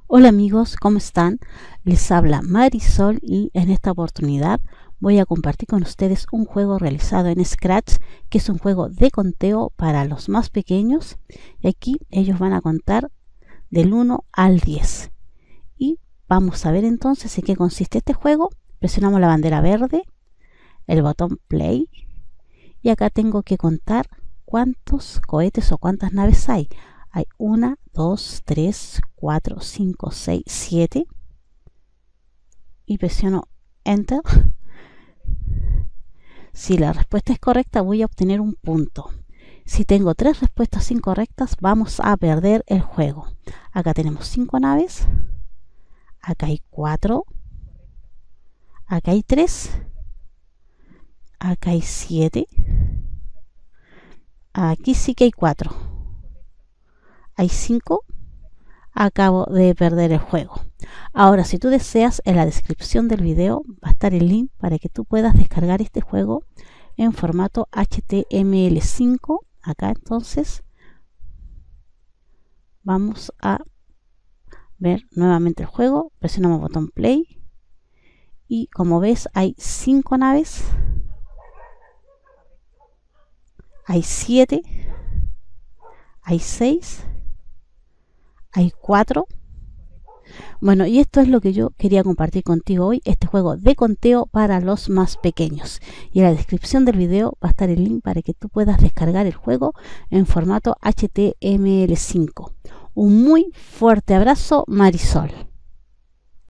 Hola amigos, ¿cómo están? Les habla Marisol y en esta oportunidad voy a compartir con ustedes un juego realizado en Scratch, que es un juego de conteo para los más pequeños, y aquí ellos van a contar del 1 al 10. Y vamos a ver entonces en qué consiste este juego. Presionamos la bandera verde, el botón play, y acá tengo que contar cuántos cohetes o cuántas naves hay. Hay 1, 2, 3, 4, 5, 6, 7 y presiono Enter. Si la respuesta es correcta voy a obtener un punto. Si tengo 3 respuestas incorrectas vamos a perder el juego. Acá tenemos 5 naves, acá hay 4, acá hay 3, acá hay 7, aquí sí que hay 4. Hay 5, acabo de perder el juego. Ahora, si tú deseas, en la descripción del video va a estar el link para que tú puedas descargar este juego en formato HTML5. Acá entonces vamos a ver nuevamente el juego. Presionamos el botón play y como ves hay 5 naves, hay 7, hay 6, hay 4. Bueno, y esto es lo que yo quería compartir contigo hoy, este juego de conteo para los más pequeños. Y en la descripción del video va a estar el link para que tú puedas descargar el juego en formato HTML5. Un muy fuerte abrazo, Marisol.